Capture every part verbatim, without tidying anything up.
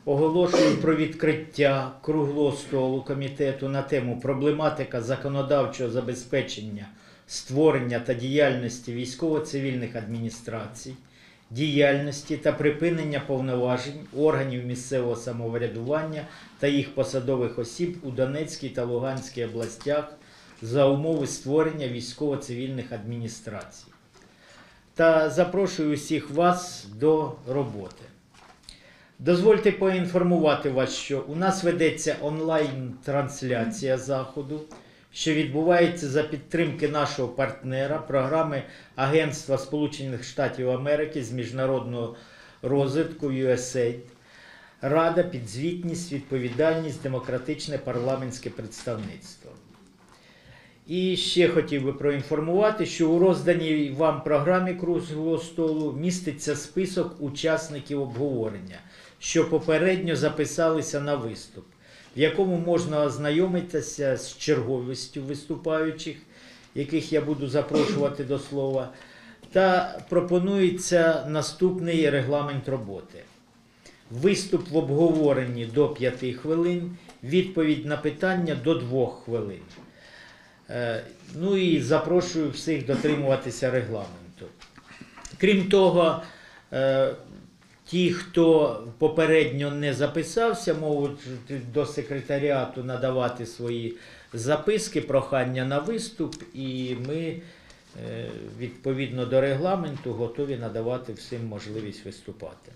Оголошую про відкриття круглого столу комітету на тему «Проблематика законодавчого забезпечення створення та діяльності військово-цивільних адміністрацій, діяльності та припинення повноважень органів місцевого самоврядування та їх посадових осіб у Донецькій та Луганській областях за умови створення військово-цивільних адміністрацій». Та запрошую усіх вас до роботи. Дозвольте поінформувати вас, що у нас ведеться онлайн-трансляція заходу, що відбувається за підтримки нашого партнера, програми Агентства Сполучених Штатів Америки з міжнародного розвитку ю ес ей ай ді, Рада, підзвітність, відповідальність, демократичне парламентське представництво. І ще хотів би проінформувати, що у розданій вам програмі круглого столу міститься список учасників обговорення, що попередньо записалися на виступ, в якому можна ознайомитися з черговістю виступаючих, яких я буду запрошувати до слова, та пропонується наступний регламент роботи. Виступ в обговоренні до п'яти хвилин, відповідь на питання до двох хвилин. Ну і запрошую всіх дотримуватися регламенту. Крім того, ті, хто попередньо не записався, можуть до секретаріату надавати свої записки, прохання на виступ, і ми, відповідно до регламенту, готові надавати всім можливість виступати.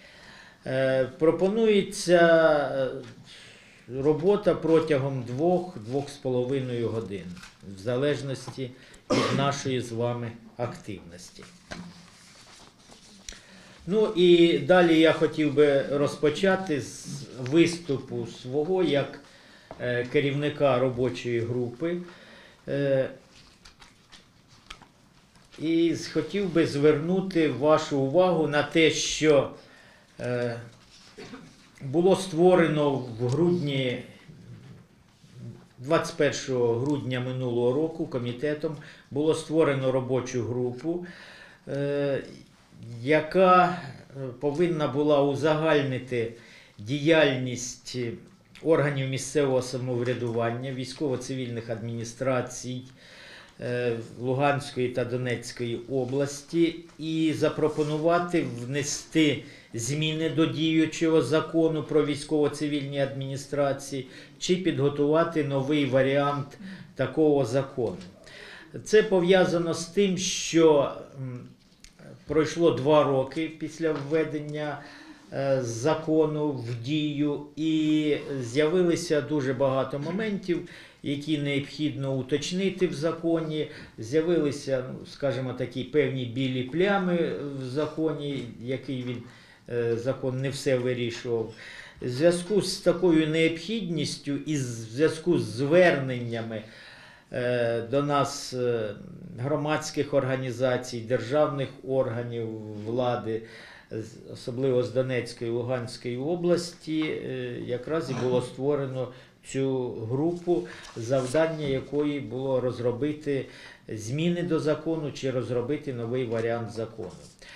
Пропонується робота протягом двох-двох з половиною годин, в залежності від нашої з вами активності. Ну і далі я хотів би розпочати з виступу свого як е, керівника робочої групи. Е, і хотів би звернути вашу увагу на те, що е, було створено в грудні, двадцять першого грудня минулого року комітетом було створено робочу групу, е, яка повинна була узагальнити діяльність органів місцевого самоврядування, військово-цивільних адміністрацій Луганської та Донецької області і запропонувати внести зміни до діючого закону про військово-цивільні адміністрації чи підготувати новий варіант такого закону. Це пов'язано з тим, що пройшло два роки після введення е, закону в дію, і з'явилося дуже багато моментів, які необхідно уточнити в законі. З'явилися, ну, скажімо, такі певні білі плями в законі, який він, е, закон не все вирішував. В зв'язку з такою необхідністю і в зв'язку з зверненнями до нас громадських організацій, державних органів влади, особливо з Донецької і Луганської області, якраз і було створено цю групу, завдання якої було розробити зміни до закону чи розробити новий варіант закону.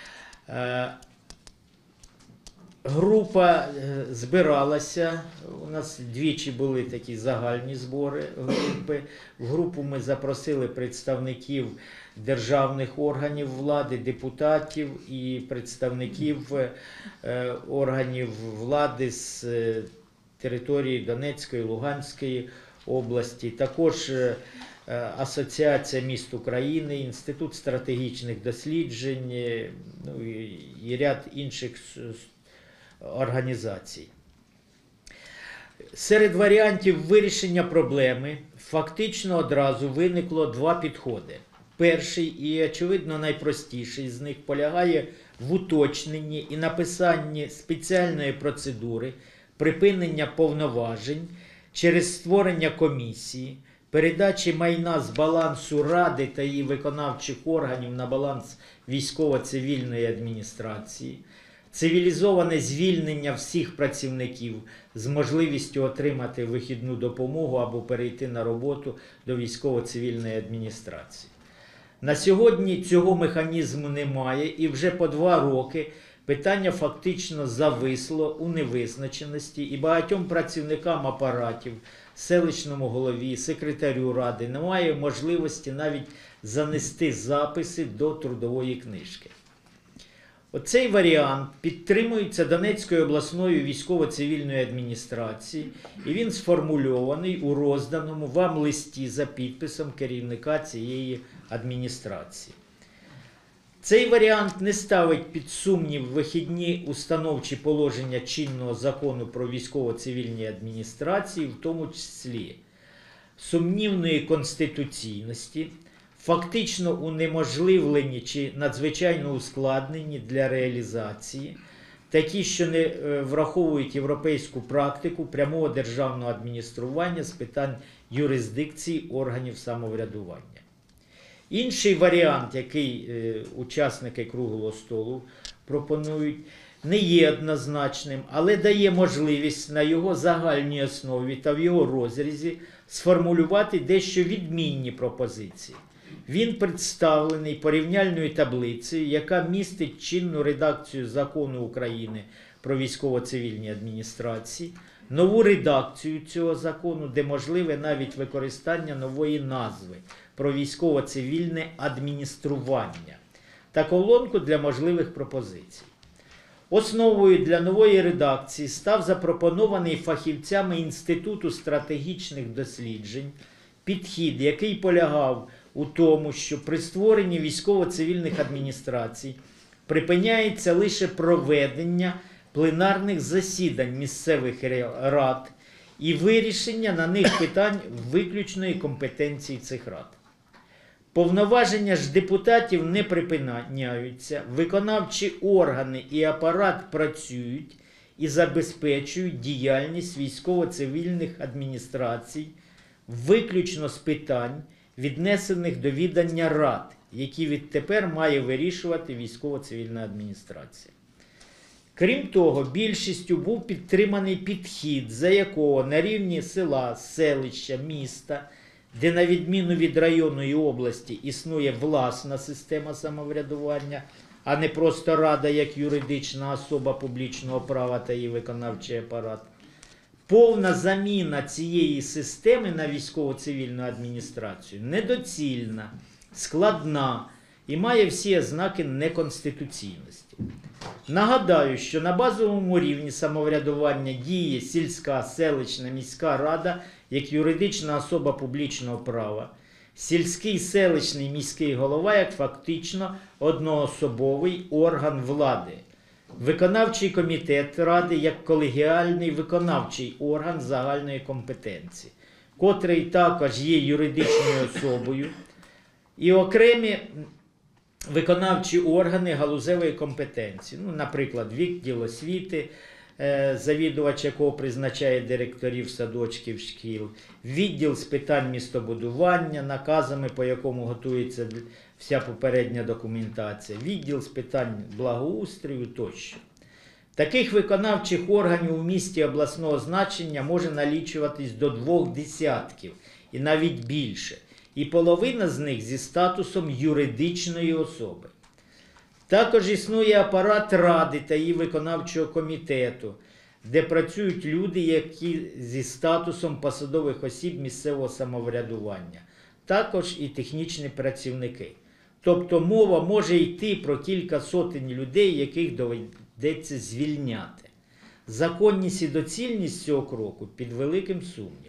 Група збиралася, у нас двічі були такі загальні збори групи. В групу ми запросили представників державних органів влади, депутатів і представників органів влади з території Донецької, Луганської області. Також Асоціація міст України, Інститут стратегічних досліджень, ну, і ряд інших організацій. Серед варіантів вирішення проблеми фактично одразу виникло два підходи. Перший і, очевидно, найпростіший з них полягає в уточненні і написанні спеціальної процедури припинення повноважень через створення комісії, передачі майна з балансу Ради та її виконавчих органів на баланс військово-цивільної адміністрації, цивілізоване звільнення всіх працівників з можливістю отримати вихідну допомогу або перейти на роботу до військово-цивільної адміністрації. На сьогодні цього механізму немає, і вже по два роки питання фактично зависло у невизначеності, і багатьом працівникам апаратів, селищному голові, секретарю ради немає можливості навіть занести записи до трудової книжки. Оцей варіант підтримується Донецькою обласною військово-цивільною адміністрацією, і він сформульований у розданому вам листі за підписом керівника цієї адміністрації. Цей варіант не ставить під сумнів вихідні установчі положення чинного закону про військово-цивільні адміністрації, в тому числі сумнівної конституційності, фактично унеможливлені чи надзвичайно ускладнені для реалізації, такі, що не враховують європейську практику прямого державного адміністрування з питань юрисдикції органів самоврядування. Інший варіант, який е, учасники круглого столу пропонують, не є однозначним, але дає можливість на його загальній основі та в його розрізі сформулювати дещо відмінні пропозиції. Він представлений порівняльною таблицею, яка містить чинну редакцію Закону України про військово-цивільні адміністрації, нову редакцію цього закону, де можливе навіть використання нової назви про військово-цивільне адміністрування та колонку для можливих пропозицій. Основою для нової редакції став запропонований фахівцями Інституту стратегічних досліджень підхід, який полягав у тому, що при створенні військово-цивільних адміністрацій припиняється лише проведення пленарних засідань місцевих рад і вирішення на них питань виключної компетенції цих рад. Повноваження ж депутатів не припиняються, виконавчі органи і апарат працюють і забезпечують діяльність військово-цивільних адміністрацій виключно з питань, віднесених до відання рад, які відтепер має вирішувати військово-цивільна адміністрація. Крім того, більшістю був підтриманий підхід, за якого на рівні села, селища, міста, де на відміну від району і області існує власна система самоврядування, а не просто рада як юридична особа публічного права та її виконавчий апарат, повна заміна цієї системи на військово-цивільну адміністрацію недоцільна, складна і має всі ознаки неконституційності. Нагадаю, що на базовому рівні самоврядування діє сільська, селищна, міська рада як юридична особа публічного права, сільський, селищний, міський голова як фактично одноособовий орган влади, виконавчий комітет ради як колегіальний виконавчий орган загальної компетенції, котрий також є юридичною особою, і окремі виконавчі органи галузевої компетенції, ну, наприклад, відділ освіти, завідувач якого призначає директорів садочків, шкіл, відділ з питань містобудування, наказами по якому готується вся попередня документація, відділ з питань благоустрою тощо. Таких виконавчих органів у місті обласного значення може налічуватись до двох десятків і навіть більше, і половина з них зі статусом юридичної особи. Також існує апарат ради та її виконавчого комітету, де працюють люди, які зі статусом посадових осіб місцевого самоврядування, також і технічні працівники. Тобто мова може йти про кілька сотень людей, яких доведеться звільняти. Законність і доцільність цього кроку під великим сумнівом.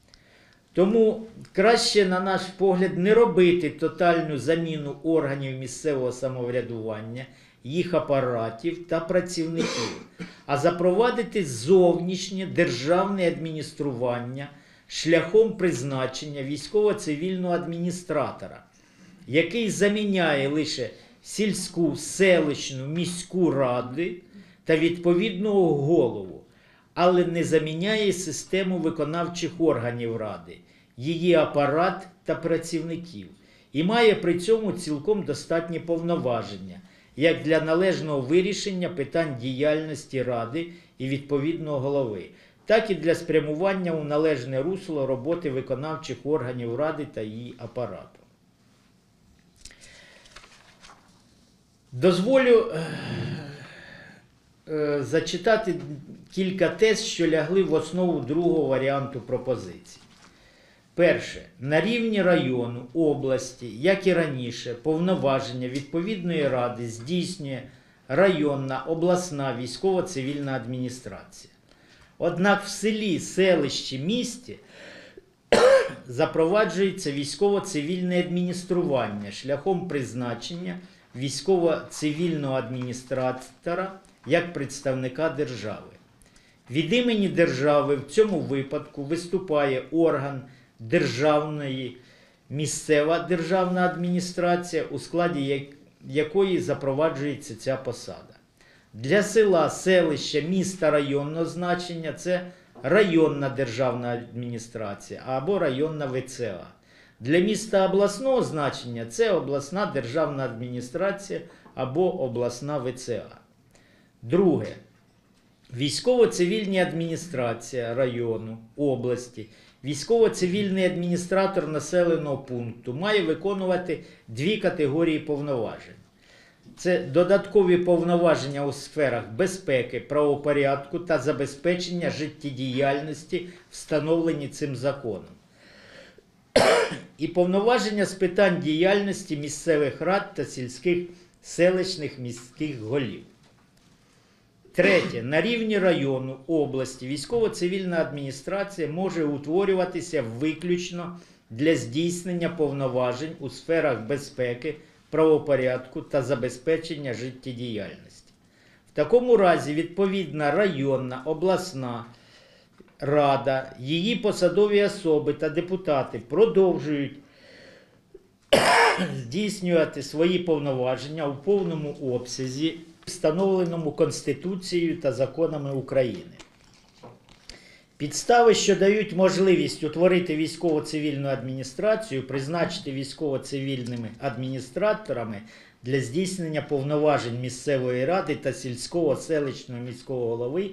Тому краще, на наш погляд, не робити тотальну заміну органів місцевого самоврядування, їх апаратів та працівників, а запровадити зовнішнє державне адміністрування шляхом призначення військово-цивільного адміністратора, який заміняє лише сільську, селищну, міську ради та відповідного голову, але не заміняє систему виконавчих органів ради, її апарат та працівників, і має при цьому цілком достатні повноваження, як для належного вирішення питань діяльності ради і відповідного голови, так і для спрямування у належне русло роботи виконавчих органів ради та її апарату. Дозволю е, зачитати кілька тез, що лягли в основу другого варіанту пропозиції. Перше. На рівні району, області, як і раніше, повноваження відповідної ради здійснює районна, обласна військово-цивільна адміністрація. Однак в селі, селищі, місті запроваджується військово-цивільне адміністрування шляхом призначення військово-цивільного адміністратора як представника держави. Від імені держави в цьому випадку виступає орган державної, місцева державна адміністрація, у складі якої запроваджується ця посада. Для села, селища, міста районного значення це районна державна адміністрація або районна ВЦА. Для міста обласного значення це обласна державна адміністрація або обласна ВЦА. Друге. Військово-цивільна адміністрація району, області, військово-цивільний адміністратор населеного пункту має виконувати дві категорії повноважень. Це додаткові повноваження у сферах безпеки, правопорядку та забезпечення життєдіяльності, встановлені цим законом. І повноваження з питань діяльності місцевих рад та сільських, селищних міських голів. Третє. На рівні району, області, військово-цивільна адміністрація може утворюватися виключно для здійснення повноважень у сферах безпеки, правопорядку та забезпечення життєдіяльності. В такому разі відповідна районна, обласна рада, її посадові особи та депутати продовжують здійснювати свої повноваження у повному обсязі, встановленому Конституцією та законами України. Підстави, що дають можливість утворити військово-цивільну адміністрацію, призначити військово-цивільними адміністраторами для здійснення повноважень місцевої ради та сільського, селищного, міського голови,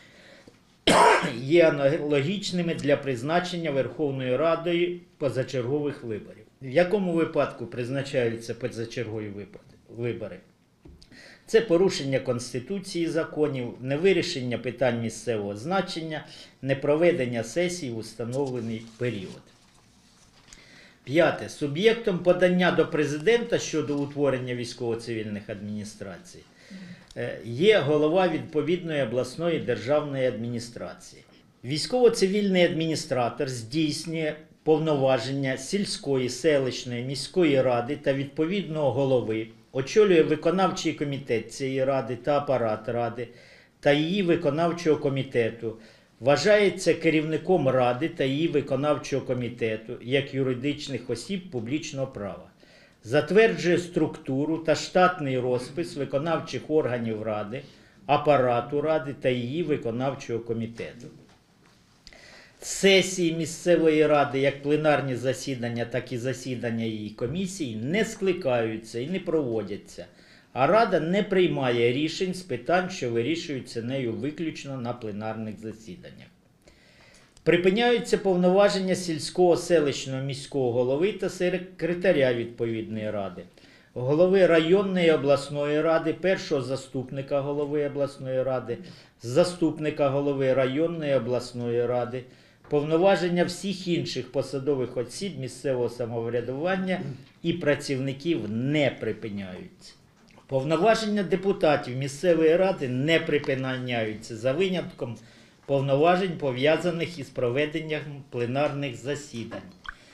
є аналогічними для призначення Верховною Радою позачергових виборів. В якому випадку призначаються позачергові вибори? Це порушення Конституції, законів, невирішення питань місцевого значення, непроведення сесій в установлений період. П'яте. Суб'єктом подання до президента щодо утворення військово-цивільних адміністрацій є голова відповідної обласної державної адміністрації. Військово-цивільний адміністратор здійснює повноваження сільської, селищної, міської ради та відповідного голови, очолює виконавчий комітет цієї ради та апарат ради та її виконавчого комітету, вважається керівником ради та її виконавчого комітету як юридичних осіб публічного права, затверджує структуру та штатний розпис виконавчих органів ради, апарату ради та її виконавчого комітету. Сесії місцевої ради, як пленарні засідання, так і засідання її комісій, не скликаються і не проводяться, а рада не приймає рішень з питань, що вирішуються нею виключно на пленарних засіданнях. Припиняються повноваження сільського, селищного, міського голови та секретаря відповідної ради, голови районної обласної ради, першого заступника голови обласної ради, заступника голови районної обласної ради, повноваження всіх інших посадових осіб місцевого самоврядування і працівників не припиняються. Повноваження депутатів місцевої ради не припиняються за винятком повноважень, пов'язаних із проведенням пленарних засідань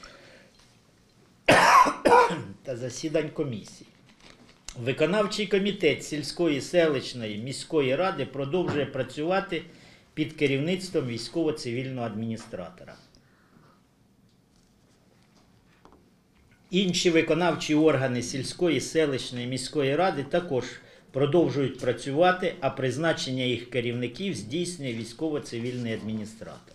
та засідань комісій. Виконавчий комітет сільської, селищної, міської ради продовжує працювати під керівництвом військово-цивільного адміністратора. Інші виконавчі органи сільської, селищної, міської ради також продовжують працювати, а призначення їх керівників здійснює військово-цивільний адміністратор.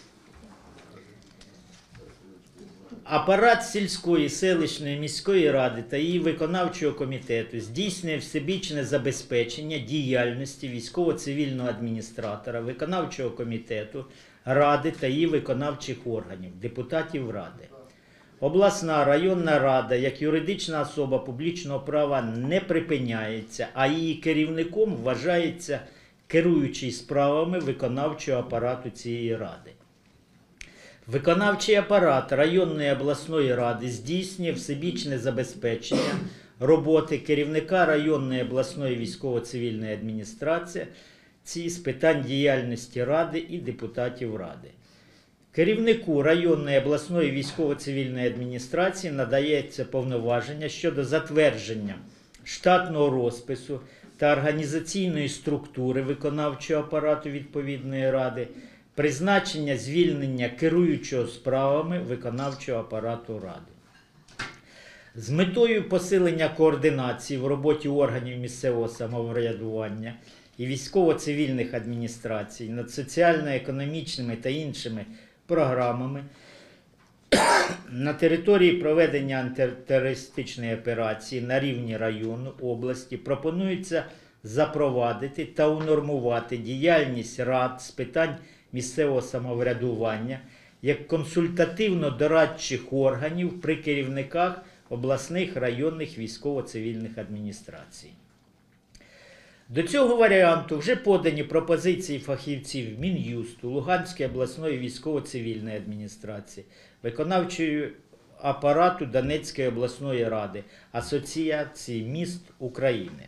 Апарат сільської, селищної, міської ради та її виконавчого комітету здійснює всебічне забезпечення діяльності військово-цивільного адміністратора, виконавчого комітету, ради та її виконавчих органів, депутатів ради. Обласна районна рада, як юридична особа публічного права, не припиняється, а її керівником вважається керуючий справами виконавчого апарату цієї ради. Виконавчий апарат районної обласної ради здійснює всебічне забезпечення роботи керівника районної обласної військово-цивільної адміністрації з питань діяльності ради і депутатів ради. Керівнику районної обласної військово-цивільної адміністрації надається повноваження щодо затвердження штатного розпису та організаційної структури виконавчого апарату відповідної ради, призначення звільнення керуючого справами виконавчого апарату ради. З метою посилення координації в роботі органів місцевого самоврядування і військово-цивільних адміністрацій над соціально-економічними та іншими програмами на території проведення антитерористичної операції на рівні району, області пропонується запровадити та унормувати діяльність рад з питань місцевого самоврядування як консультативно-дорадчих органів при керівниках обласних районних військово-цивільних адміністрацій. До цього варіанту вже подані пропозиції фахівців Мін'юсту, Луганської обласної військово-цивільної адміністрації, виконавчого апарату Донецької обласної ради, Асоціації міст України.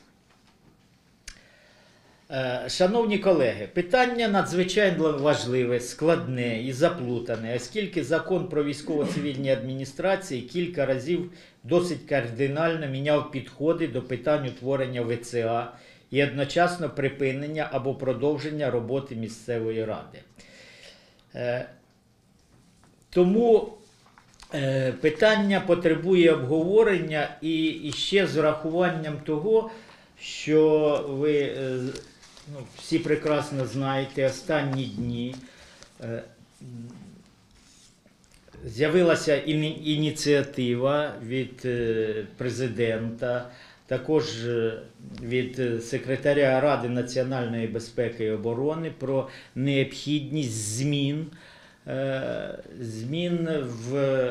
Шановні колеги, питання надзвичайно важливе, складне і заплутане, оскільки закон про військово-цивільні адміністрації кілька разів досить кардинально міняв підходи до питань утворення ве це а і одночасно припинення або продовження роботи місцевої ради. Тому питання потребує обговорення і ще з урахуванням того, що ви ну, всі прекрасно знаєте, останні дні е, з'явилася ініціатива від е, президента, також від секретаря Ради національної безпеки і оборони про необхідність змін, е, змін в,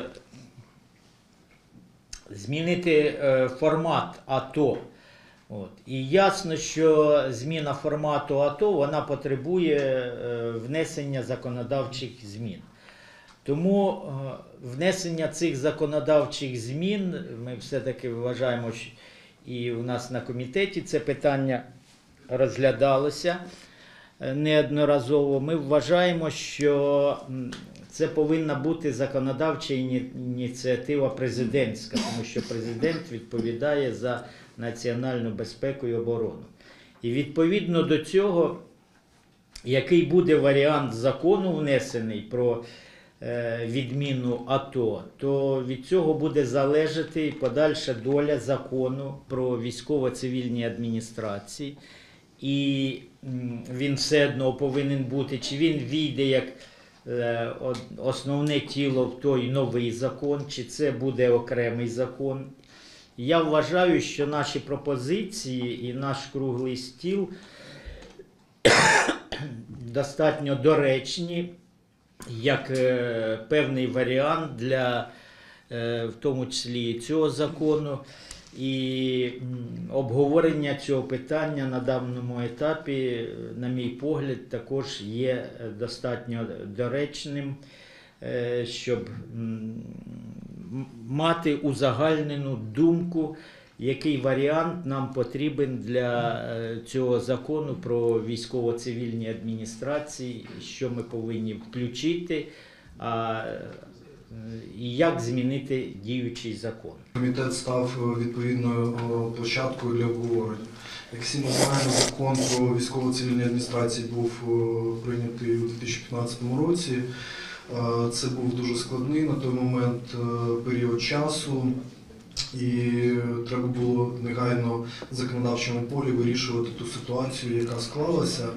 змінити е, формат АТО. От. І ясно, що зміна формату АТО, вона потребує е, внесення законодавчих змін. Тому е, внесення цих законодавчих змін, ми все-таки вважаємо, що і у нас на комітеті це питання розглядалося неодноразово. Ми вважаємо, що це повинна бути законодавча ініціатива президентська, тому що президент відповідає за національну безпеку і оборону. І відповідно до цього, який буде варіант закону внесений про е, відміну АТО, то від цього буде залежати подальша доля закону про військово-цивільні адміністрації. І м, він все одно повинен бути, чи він війде як е, основне тіло в той новий закон, чи це буде окремий закон. Я вважаю, що наші пропозиції і наш круглий стіл достатньо доречні, як е, певний варіант для, е, в тому числі, цього закону. І м, обговорення цього питання на даному етапі, на мій погляд, також є достатньо доречним, е, щоб м, мати узагальнену думку, який варіант нам потрібен для цього закону про військово-цивільні адміністрації, що ми повинні включити, а, і як змінити діючий закон. Комітет став відповідною площадкою для обговорення. Як всі ми знаємо, закон про військово-цивільні адміністрації був прийнятий у дві тисячі п'ятнадцятому році. Це був дуже складний на той момент період часу, і треба було негайно в законодавчому полі вирішувати ту ситуацію, яка склалася.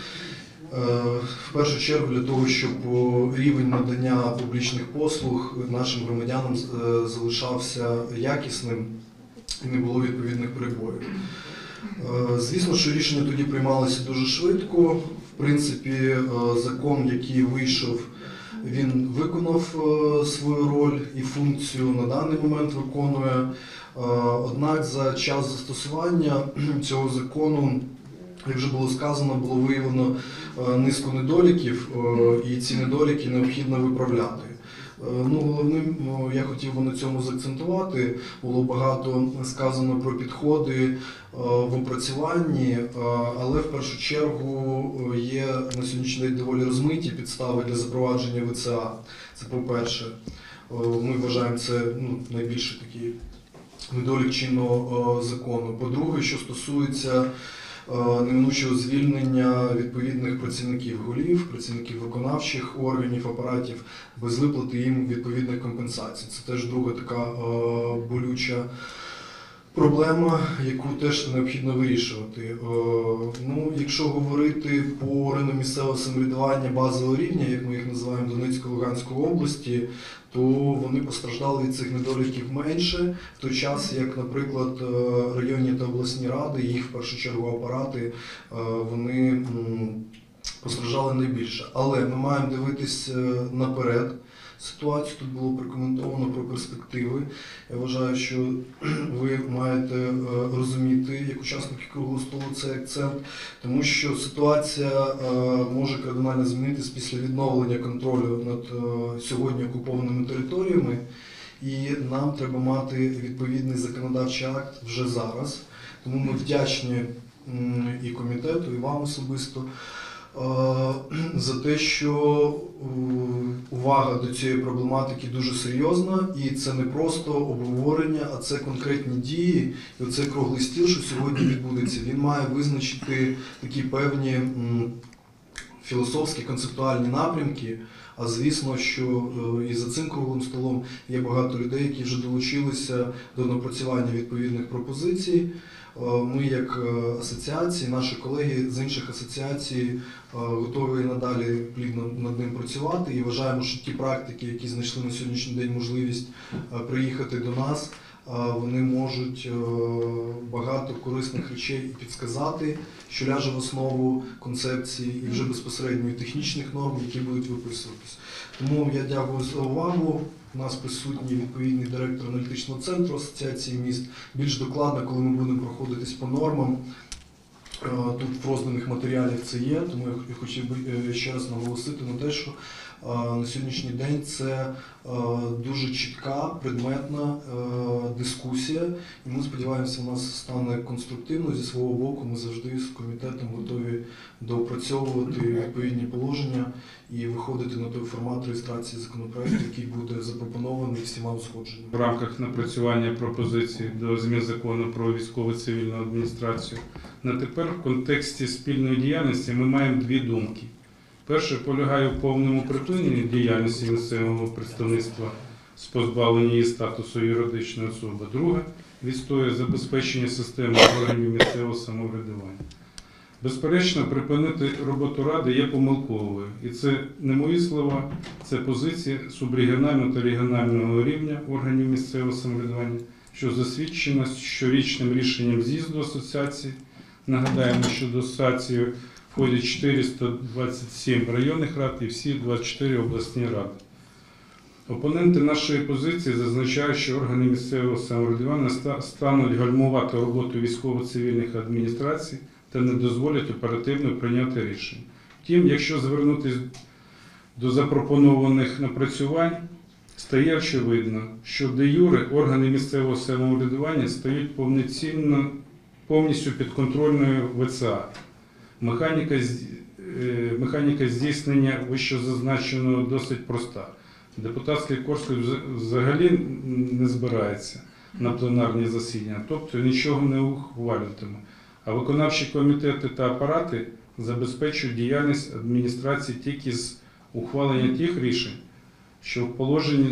В першу чергу для того, щоб рівень надання публічних послуг нашим громадянам залишався якісним і не було відповідних перебоїв. Звісно, що рішення тоді приймалося дуже швидко. В принципі, закон, який вийшов, він виконав свою роль і функцію, на даний момент виконує. Однак за час застосування цього закону як вже було сказано, було виявлено е, низку недоліків, е, і ці недоліки необхідно виправляти. Е, Ну, головним ну, я хотів би на цьому заакцентувати. Було багато сказано про підходи е, в опрацюванні, е, але в першу чергу е, є на сьогоднішній день доволі розмиті підстави для запровадження В Ц А. Це по-перше. Е, Ми вважаємо це ну, найбільше такий недолік чинного е, закону. По-друге, що стосується е, неминучого звільнення відповідних працівників голів, працівників виконавчих органів, апаратів, без виплати їм відповідних компенсацій. Це теж друга така е, болюча проблема, яку теж необхідно вирішувати. Е, Ну, якщо говорити по органам місцевого самоврядування базового рівня, як ми їх називаємо Донецької Луганської області, то вони постраждали від цих недоліків менше, в той час, як, наприклад, е, районні та обласні ради, їх в першу чергу апарати, е, вони м, постраждали найбільше. Але ми маємо дивитись е, наперед ситуацію. Тут було прокоментовано про перспективи. Я вважаю, що ви маєте е, розуміти, як учасники круглого столу, цей акцент, тому що ситуація е, може кардинально змінитись після відновлення контролю над е, сьогодні окупованими територіями, і нам треба мати відповідний законодавчий акт вже зараз. Тому ми вдячні м, і комітету, і вам особисто за те, що увага до цієї проблематики дуже серйозна, і це не просто обговорення, а це конкретні дії. І оцей круглий стіл, що сьогодні відбудеться, він має визначити такі певні м, філософські, концептуальні напрямки. А звісно, що і за цим круглим столом є багато людей, які вже долучилися до напрацювання відповідних пропозицій. Ми, як асоціації, наші колеги з інших асоціацій готові надалі плідно над ним працювати і вважаємо, що ті практики, які знайшли на сьогоднішній день можливість приїхати до нас, вони можуть багато корисних речей і підсказати, що ляже в основу концепції і вже безпосередньо технічних норм, які будуть виписуватись. Тому я дякую за увагу. У нас присутній відповідний директор аналітичного центру Асоціації міст. Більш докладно, коли ми будемо проходитись по нормам, тут в розданих матеріалах це є, тому я хотів би ще раз наголосити на те, що на сьогоднішній день це дуже чітка, предметна дискусія, і ми сподіваємося, у нас стане конструктивно. Зі свого боку ми завжди з комітетом готові доопрацьовувати відповідні положення і виходити на той формат реєстрації законопроекту, який буде запропонований всіма узгодженими. В рамках напрацювання пропозицій до змін закону про військово-цивільну адміністрацію на тепер в контексті спільної діяльності ми маємо дві думки. Перше полягає в повному припиненні діяльності місцевого представництва з позбавлення її статусу юридичної особи. Друге – відстоює забезпечення системи органів місцевого самоврядування. Безперечно, припинити роботу Ради є помилковою. І це не мої слова, це позиція субрегіонального та регіонального рівня органів місцевого самоврядування, що засвідчено щорічним рішенням з'їзду асоціації. Нагадаємо, що до асоціації входять чотириста двадцять сім районних рад і всі двадцять чотири обласні ради. Опоненти нашої позиції зазначають, що органи місцевого самоврядування стануть гальмувати роботу військово-цивільних адміністрацій та не дозволять оперативно прийняти рішення. Втім, якщо звернутися до запропонованих напрацювань, стає очевидно, що де юре органи місцевого самоврядування стають повноцінно, повністю підконтрольною В Ц А. Механіка, механіка здійснення вищезазначеного досить проста. Депутатський корпус взагалі не збирається на пленарні засідання, тобто нічого не ухвалюватиме. А виконавчі комітети та апарати забезпечують діяльність адміністрації тільки з ухвалення тих рішень, що положені,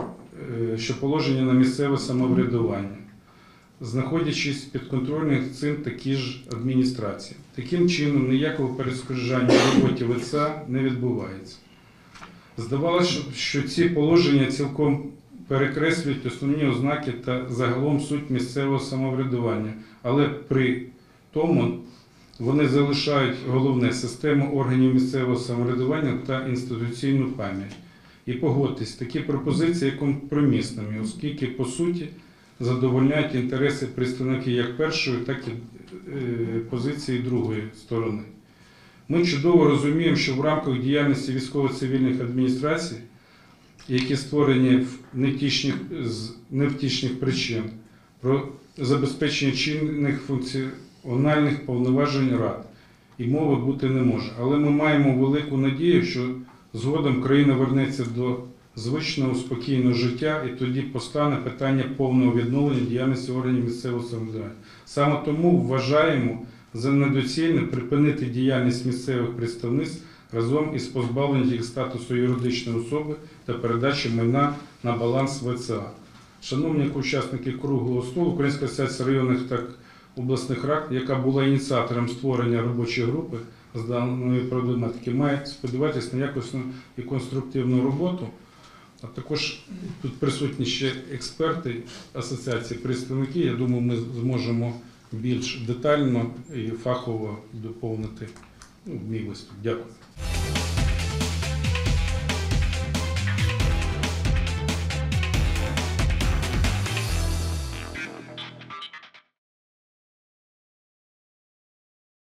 що положені на місцеве самоврядування, знаходячись підконтрольних цим такі ж адміністрації. Таким чином, ніякого перешкоджання в роботі В Ц А не відбувається. Здавалося, що ці положення цілком перекреслюють основні ознаки та загалом суть місцевого самоврядування, але при тому вони залишають головне – систему органів місцевого самоврядування та інституційну пам'ять. І погодьтесь, такі пропозиції є компромісними, оскільки, по суті, задовольняють інтереси представників як першої, так і е, позиції другої сторони. Ми чудово розуміємо, що в рамках діяльності військово-цивільних адміністрацій, які створені в невтішних, з невтішних причин, про забезпечення чинних функціональних повноважень рад і мови бути не може. Але ми маємо велику надію, що згодом країна вернеться до звичного спокійного життя, і тоді постане питання повного відновлення діяльності органів місцевого самоврядування. Саме тому вважаємо за недоцільне припинити діяльність місцевих представництв разом із позбавленням їх статусу юридичної особи та передачі майна на баланс В Ц А. Шановні учасники круглого столу, Українська асоціація районних та обласних рад, яка була ініціатором створення робочої групи з даної проблематики, має сподіватися на якісну і конструктивну роботу. А також тут присутні ще експерти асоціації, представники. Я думаю, ми зможемо більш детально і фахово доповнити, ну, мій виступ. Дякую.